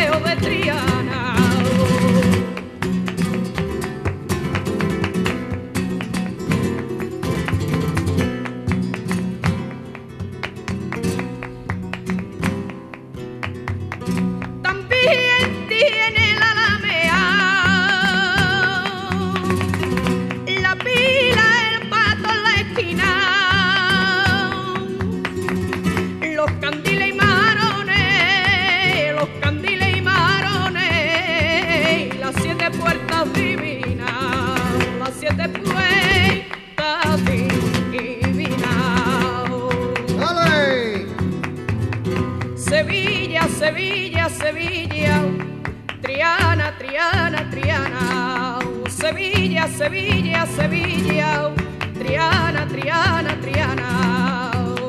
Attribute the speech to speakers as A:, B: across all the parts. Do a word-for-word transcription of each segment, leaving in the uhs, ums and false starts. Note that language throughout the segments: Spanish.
A: Mateo de Triana. También tiene la Alamea, la Pila, el Pato en la esquina, los candiles y marones, los candiles y marones, las siete puertas divinas, las siete puertas divinas.
B: ¡Dale!
A: Sevilla, Sevilla, Sevilla, Triana, Triana, Triana. Sevilla, Sevilla, Sevilla, Triana, Triana, Triana.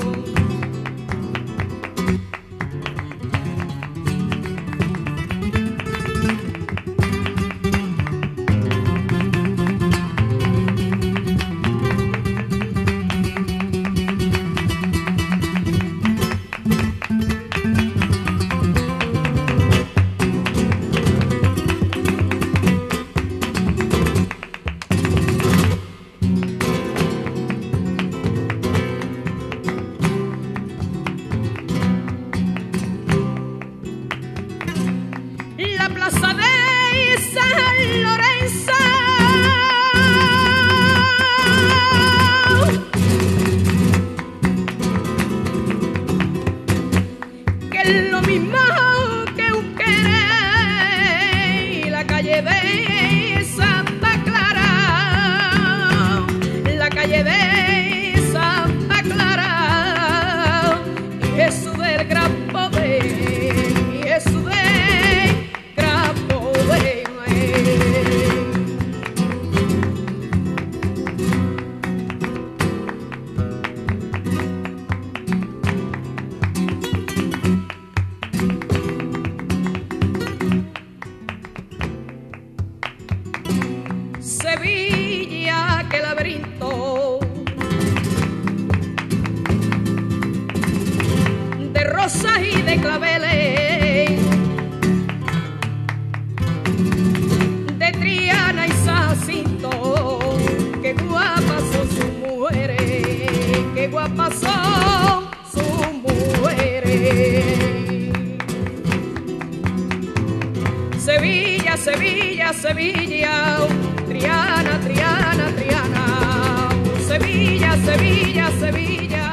A: La plaza de San Lorenzo, que es lo mismo que un querer, la calle de Santa Clara, la calle de Santa Clara, y Jesús del gran poder, y Jesús del Sevilla, qué laberinto de rosas y de claveles, de Triana y Jacinto, qué guapas son sus mujeres, qué guapas son sus mujeres. Sevilla, Sevilla, Sevilla, Triana, Triana, Triana. Sevilla, Sevilla, Sevilla.